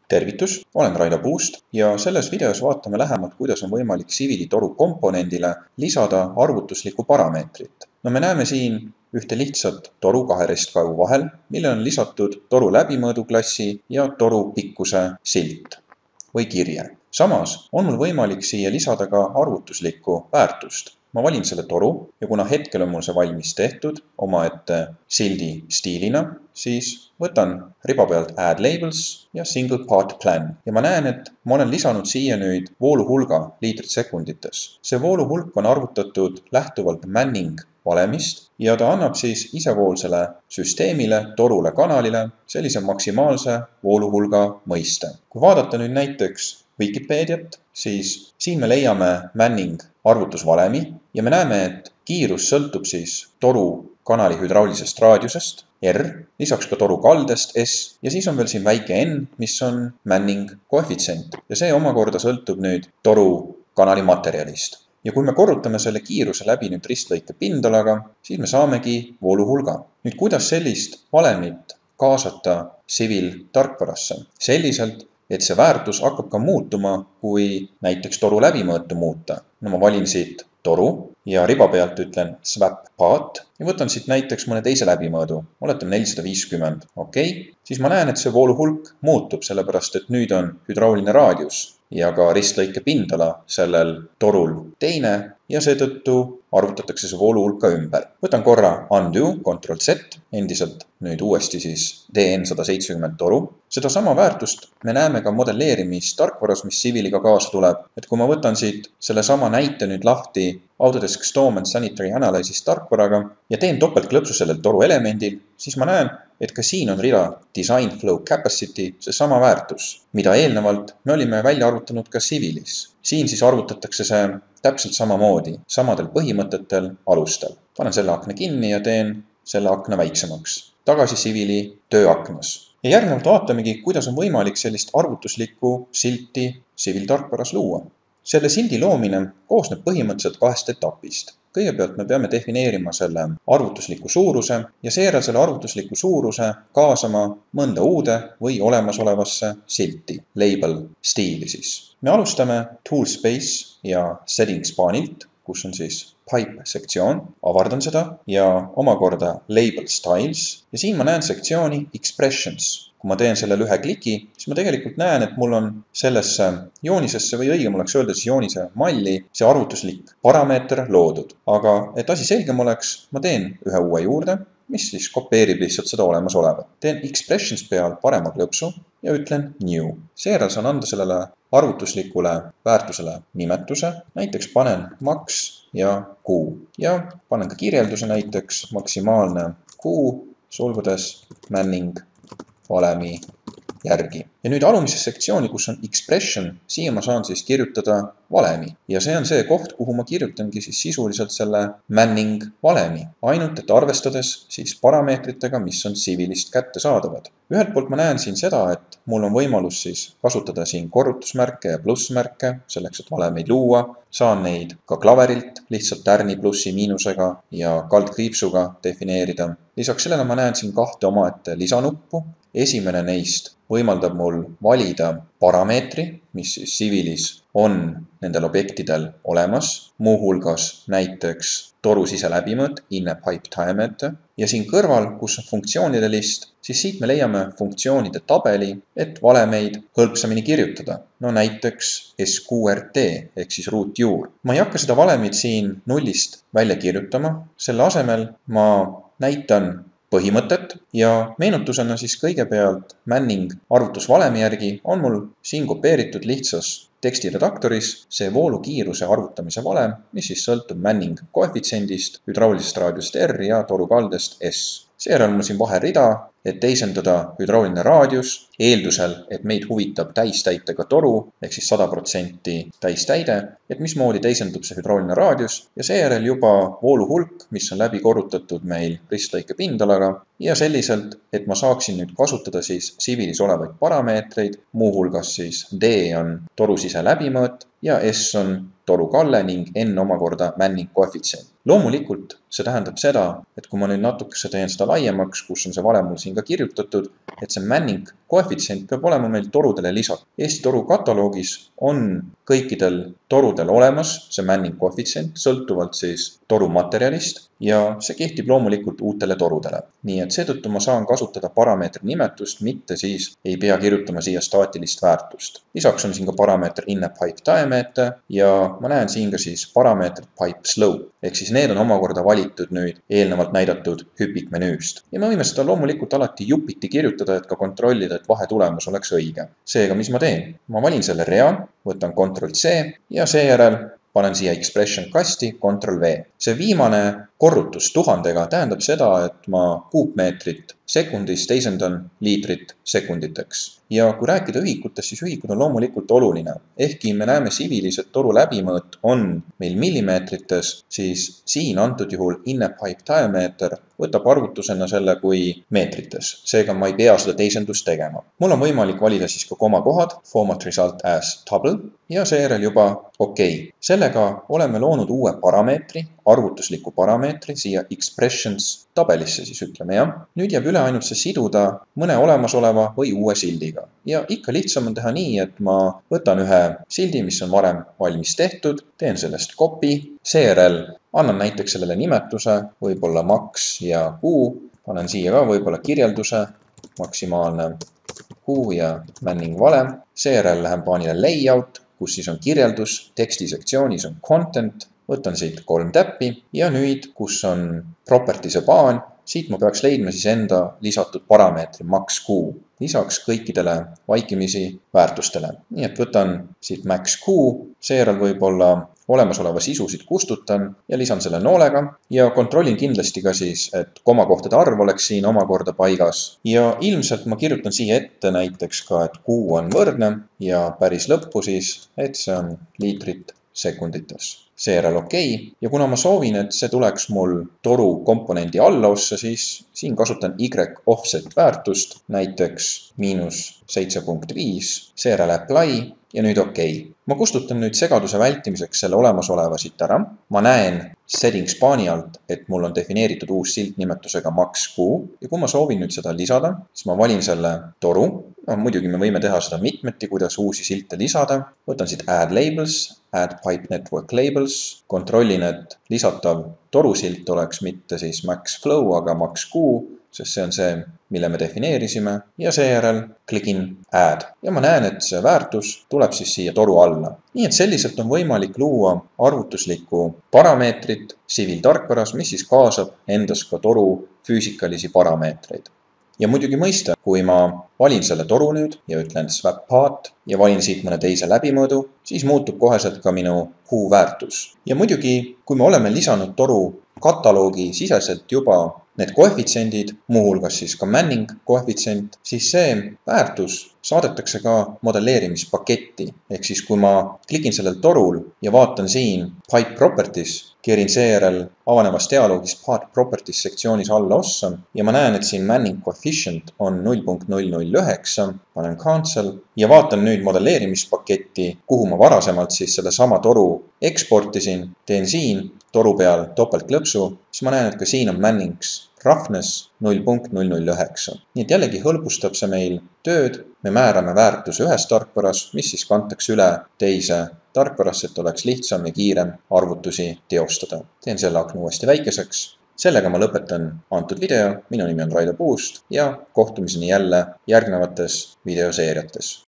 Tervitus, olen Raido Puust ja selles videos vaatame lähemalt, kuidas on võimalik Civili-toru komponendile lisada arvutuslikku parameetrit. No me näeme siin ühte lihtsat toru kahe ristkaivu vahel, mille on lisatud toru läbimõõduklassi ja toru pikkuse silt või kirje. Samas on mul võimalik siia lisada ka arvutuslikku väärtust. Ma valin selle toru ja kuna hetkel on mul see valmis tehtud omaette sildi stiilina, siis võtan riba pealt Add Labels ja Single Part Plan. Ja ma näen, et ma olen lisanud siia nüüd vooluhulga liitrit sekundites. See vooluhulk on arvutatud lähtuvalt Manning valemist ja ta annab siis isevoolsele süsteemile, torule, kanalile sellise maksimaalse vooluhulga mõiste. Kui vaadata nüüd näiteks Wikipediat, siis siin me leiame Manning arvutusvalemi ja me näeme, et kiirus sõltub siis toru kanali hüdraulisest raadiusest, R, lisaks ka toru kaldest, S, ja siis on veel siin väike N, mis on Manning koefitsient. Ja see omakorda sõltub nüüd toru kanali materjalist. Ja kui me korrutame selle kiiruse läbi nüüd ristlõike pindalaga, siis me saamegi vooluhulga. Nüüd kuidas sellist valemit kaasata Civil-tarkvarasse? Selliselt, et see väärtus hakkab ka muutuma, kui näiteks toru läbimõõtu muuta. No ma valin siit toru ja riba pealt ütlen Swap Path ja võtan siit näiteks mõne teise läbimõõdu. Oletame 450. Okei. Siis ma näen, et see vooluhulk muutub, sellepärast et nüüd on hüdrauliline raadius ja ka ristlõike pindala sellel torul teine ja seetõttu arvutatakse see vooluhulk ka ümber. Võtan korra Undo, Ctrl Z, endiselt nüüd uuesti siis DN170 toru. Seda sama väärtust me näeme ka modelleerimistarkvaras, mis Civiliga kaasa tuleb. Et kui ma võtan siit selle sama näite nüüd lahti Autodesk Storm and Sanitary Analysis tarkvaraga ja teen topeltklõpsu sellel toru elemendil, siis ma näen, et ka siin on rida Design Flow Capacity, see sama väärtus, mida eelnevalt me olime välja arvutanud ka Civilis. Siin siis arvutatakse see täpselt samamoodi, samadel põhimõtetel alustel. Panen selle akna kinni ja teen selle akna väiksemaks. Tagasi Civili tööaknas. Ja järgnevalt vaatamegi, kuidas on võimalik sellist arvutuslikku silti Civil-tarkvaras luua. Selle sildi loomine koosneb põhimõtteliselt kahest etapist. Kõigepealt me peame defineerima selle arvutusliku suuruse ja seejärel selle arvutusliku suuruse kaasama mõnda uude või olemasolevasse silti, label stiili siis. Me alustame Toolspace ja Settings paanilt, kus on siis Pipe sektsioon, avardan seda ja omakorda Label Styles ja siin ma näen sektsiooni Expressions. Kui ma teen sellele ühe kliki, siis ma tegelikult näen, et mul on sellesse joonisesse või õigem oleks öelda siis joonise malli see arvutuslik parameeter loodud. Aga et asi selgem oleks, ma teen ühe uue juurde, mis siis kopeerib lihtsalt seda olemasolevat. Teen Expressions peal parema klõpsu ja ütlen New. Seejärel saan anda sellele arvutuslikule väärtusele nimetuse, näiteks panen max ja Q ja panen ka kirjelduse näiteks maksimaalne Q sulgudes Manning valemi järgi. Ja nüüd alumises sektsiooni, kus on Expression, siia ma saan siis kirjutada valemi. Ja see on see koht, kuhu ma kirjutangi siis sisuliselt selle Manning valemi. Ainult, et arvestades siis parameetritega, mis on Civilist kättesaadavad. Ühelt poolt ma näen siin seda, et mul on võimalus siis kasutada siin korrutusmärke ja plussmärke, selleks, et valemeid luua. Saan neid ka klaverilt lihtsalt tärni plussi miinusega ja kaldkriipsuga defineerida. Lisaks sellele ma näen siin kahte omaette lisanuppu. Esimene neist võimaldab mul valida parameetri, mis siis Civilis on nendel objektidel olemas, muuhulgas näiteks toru siseläbimõõt, inner pipe diameter, ja siin kõrval, kus on funktsioonide list, siis siit me leiame funktsioonide tabeli, et valemeid hõlpsamini kirjutada. No näiteks SQRT ehk siis ruutjuur. Ma ei hakka seda valemit siin nullist välja kirjutama, selle asemel ma näitan põhimõtet ja meenutusena siis kõigepealt Manning arvutusvalemi järgi on mul siin kopeeritud lihtsas tekstiredaktoris see voolukiiruse arvutamise valem, mis siis sõltub Manning koefitsendist, hüdraulisest raadiust R ja toru kaldest S. Seejärel on mul siin vaherida, et teisendada hüdrauliline raadius, eeldusel, et meid huvitab täistäitega toru, ehk siis 100% täistäide, et mismoodi teisendub see hüdrauliline raadius ja seejärel juba vooluhulk, mis on läbi korrutatud meil ristlõike pindalaga ja selliselt, et ma saaksin nüüd kasutada siis Civilis olevaid parameetreid, muuhulgas siis D on toru sise läbimõõt ja S on toru kalle ning N omakorda Manning koefitsient. Loomulikult see tähendab seda, et kui ma nüüd natukese teen seda laiemaks, kus on see valem mul siin ka kirjutatud, et see Manning koefitsient peab olema meil torudele lisatud. Eesti toru kataloogis on kõikidel torudel olemas see Manning koefitsient, sõltuvalt siis toru materjalist ja see kehtib loomulikult uutele torudele. Nii et seetõttu ma saan kasutada parameetri nimetust, mitte siis ei pea kirjutama siia staatilist väärtust. Lisaks on siin ka parameeter inner pipe diameter ja ma näen siin ka siis parameetrit pipe slope, ehk siis need on omakorda valitud nüüd eelnevalt näidatud hüpikmenüüst. Ja me võime seda loomulikult alati jupiti kirjutada, et ka kontrollida, et vahetulemus oleks õige. Seega, mis ma teen? Ma valin selle rea, võtan Ctrl+C ja seejärel panen siia expression kasti, Ctrl+V. See viimane korrutus 1000-ga tähendab seda, et ma kuupmeetrit sekundis teisendan liitrit sekunditeks. Ja kui rääkida ühikutest, siis ühikud on loomulikult oluline. Ehkki me näeme sivilis, et toru läbimõõt on meil millimeetrites, siis siin antud juhul inner pipe diameter võtab arvutusena selle kui meetrites. Seega ma ei pea seda teisendust tegema. Mul on võimalik valida siis ka komakohad, format result as table ja seejärel juba OK. Sellega oleme loonud uue parameetri, arvutusliku parameetri siia expressions tabelisse siis ütleme, jah. Nüüd jääb üle ainult see siduda mõne olemasoleva või uue sildiga. Ja ikka lihtsam on teha nii, et ma võtan ühe sildi, mis on varem valmis tehtud, teen sellest copy, seejärel annan näiteks sellele nimetuse, võib-olla max ja kuu, panen siia ka võib-olla kirjelduse, maksimaalne kuu ja Manning valem, seejärel lähen paanile layout, kus siis on kirjeldus, tekstisektsioonis on content, võtan siit 3 täppi ja nüüd, kus on properties'e paan, siit ma peaks leidma siis enda lisatud parameetri max kuu, lisaks kõikidele vaikimisi väärtustele. Nii et võtan siit max kuu, seejärel võib-olla olemasoleva sisu siit kustutan ja lisan selle noolega ja kontrollin kindlasti ka siis, et komakohtade arv oleks siin omakorda paigas. Ja ilmselt ma kirjutan siia ette näiteks ka, et kuu on võrdne ja päris lõppu siis, et see on liitrit sekundites. Seejärel OK. Ja kuna ma soovin, et see tuleks mul toru komponendi allaossa, siis siin kasutan Y offset väärtust, näiteks -7.5, seejärel apply ja nüüd OK. Ma kustutan nüüd segaduse vältimiseks selle olemasoleva siit ära. Ma näen settings paani alt, et mul on defineeritud uus silt nimetusega max kuu ja kui ma soovin nüüd seda lisada, siis ma valin selle toru. Muidugi me võime teha seda mitmeti, kuidas uusi silte lisada. Võtan siit add labels, add pipe network labels, kontrollin, et lisatav torusilt oleks mitte siis max flow, aga max kuu, sest see on see, mille me defineerisime ja seejärel klikin add. Ja ma näen, et see väärtus tuleb siis siia toru alla. Nii et selliselt on võimalik luua arvutuslikku parameetrit tsiviiltarkvaras, mis siis kaasab endas ka toru füüsikalisi parameetreid. Ja muidugi mõista, kui ma valin selle toru nüüd ja ütlen swap path ja valin siit mõne teise läbimõõdu, siis muutub koheselt ka minu kuu väärtus. Ja muidugi, kui me oleme lisanud toru kataloogi siseselt juba need koefitsiendid, muuhulgas siis ka Manning koefitsient, siis see väärtus saadetakse ka modelleerimispaketti. Ehk siis kui ma klikin sellel torul ja vaatan siin pipe properties, keerin seejärel avanevas dialoogis path properties sektsioonis alla ossa ja ma näen, et siin Manning coefficient on 0.009, panen cancel ja vaatan nüüd modelleerimispaketti, kuhu ma varasemalt siis selle sama toru eksportisin, teen siin toru peal topeltklõpsu, siis ma näen, et ka siin on Mannings roughness 0.009. Nii et jällegi hõlbustab see meil tööd, me määrame väärtuse ühes tarkvaras, mis siis kantakse üle teise tarkvarasse, et oleks lihtsam ja kiirem arvutusi teostada. Teen selle akna uuesti väikeseks. Sellega ma lõpetan antud video. Minu nimi on Raido Puust ja kohtumiseni jälle järgnevates videoseeriates.